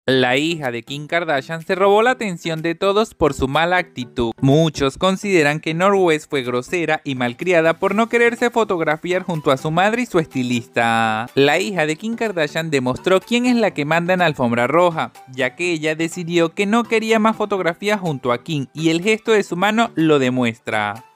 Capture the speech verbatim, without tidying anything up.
La hija de Kim Kardashian se robó la atención de todos por su mala actitud. Muchos consideran que North West fue grosera y malcriada por no quererse fotografiar junto a su madre y su estilista. La hija de Kim Kardashian demostró quién es la que manda en la alfombra roja, ya que ella decidió que no quería más fotografías junto a Kim y el gesto de su mano lo demuestra.